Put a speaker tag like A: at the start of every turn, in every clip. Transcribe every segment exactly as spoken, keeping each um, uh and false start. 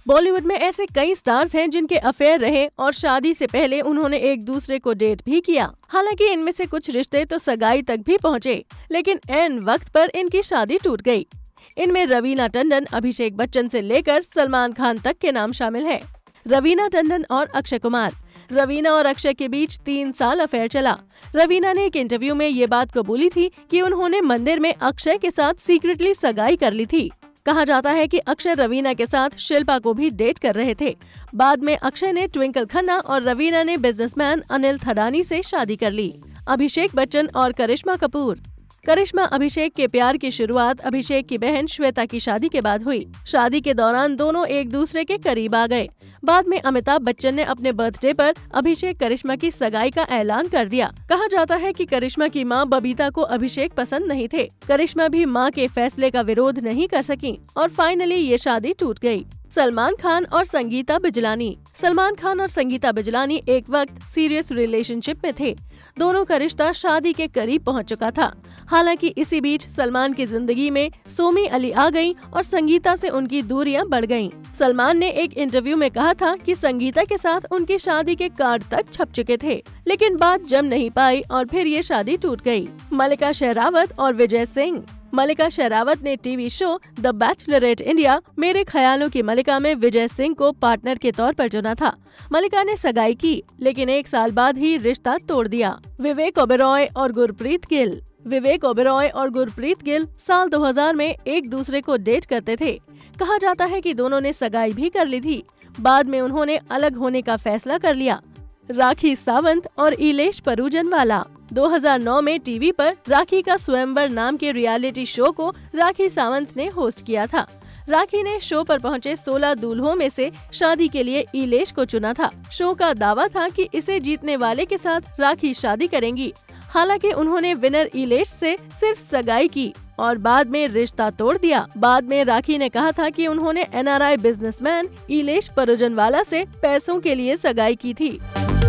A: बॉलीवुड में ऐसे कई स्टार्स हैं जिनके अफेयर रहे और शादी से पहले उन्होंने एक दूसरे को डेट भी किया। हालांकि इनमें से कुछ रिश्ते तो सगाई तक भी पहुंचे, लेकिन ऐन वक्त पर इनकी शादी टूट गई। इनमें रवीना टंडन, अभिषेक बच्चन से लेकर सलमान खान तक के नाम शामिल हैं। रवीना टंडन और अक्षय कुमार। रवीना और अक्षय के बीच तीन साल अफेयर चला। रवीना ने एक इंटरव्यू में ये बात कबूली थी कि उन्होंने मंदिर में अक्षय के साथ सीक्रेटली सगाई कर ली थी। कहा जाता है कि अक्षय रवीना के साथ शिल्पा को भी डेट कर रहे थे। बाद में अक्षय ने ट्विंकल खन्ना और रवीना ने बिजनेसमैन अनिल थडानी से शादी कर ली। अभिषेक बच्चन और करिश्मा कपूर। करिश्मा अभिषेक के प्यार की शुरुआत अभिषेक की बहन श्वेता की शादी के बाद हुई। शादी के दौरान दोनों एक दूसरे के करीब आ गए। बाद में अमिताभ बच्चन ने अपने बर्थडे पर अभिषेक करिश्मा की सगाई का ऐलान कर दिया। कहा जाता है कि करिश्मा की मां बबीता को अभिषेक पसंद नहीं थे। करिश्मा भी मां के फैसले का विरोध नहीं कर सकी और फाइनली ये शादी टूट गई। सलमान खान और संगीता बिजलानी। सलमान खान और संगीता बिजलानी एक वक्त सीरियस रिलेशनशिप में थे। दोनों का रिश्ता शादी के करीब पहुंच चुका था। हालांकि इसी बीच सलमान की जिंदगी में सोमी अली आ गईं और संगीता से उनकी दूरियां बढ़ गईं। सलमान ने एक इंटरव्यू में कहा था कि संगीता के साथ उनकी शादी के कार्ड तक छप चुके थे, लेकिन बात जम नहीं पाई और फिर ये शादी टूट गई। मल्लिका शेरावत और विजय सिंह। मल्लिका शेरावत ने TV show the Bachelorette India मेरे ख्यालों की मल्लिका में विजय सिंह को पार्टनर के तौर पर चुना था। मल्लिका ने सगाई की, लेकिन एक साल बाद ही रिश्ता तोड़ दिया। विवेक ओबेरॉय और गुरप्रीत गिल। विवेक ओबेरॉय और गुरप्रीत गिल साल दो हज़ार में एक दूसरे को डेट करते थे। कहा जाता है कि दोनों ने सगाई भी कर ली थी। बाद में उन्होंने अलग होने का फैसला कर लिया। राखी सावंत और इलेश परूजनवाला। दो हज़ार नौ में टीवी पर राखी का स्वयंवर नाम के रियलिटी शो को राखी सावंत ने होस्ट किया था। राखी ने शो पर पहुंचे सोलह दूल्हों में से शादी के लिए इलेश को चुना था। शो का दावा था कि इसे जीतने वाले के साथ राखी शादी करेंगी। हालांकि उन्होंने विनर इलेश से सिर्फ सगाई की और बाद में रिश्ता तोड़ दिया। बाद में राखी ने कहा था कि उन्होंने N R I businessman Ilesh Parujanwala से पैसों के लिए सगाई की थी।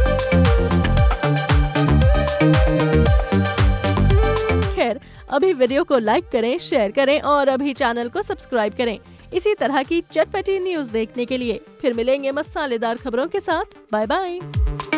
A: खैर, अभी वीडियो को लाइक करें, शेयर करें और अभी चैनल को सब्सक्राइब करें इसी तरह की चटपटी न्यूज देखने के लिए। फिर मिलेंगे मसालेदार खबरों के साथ। Bye bye.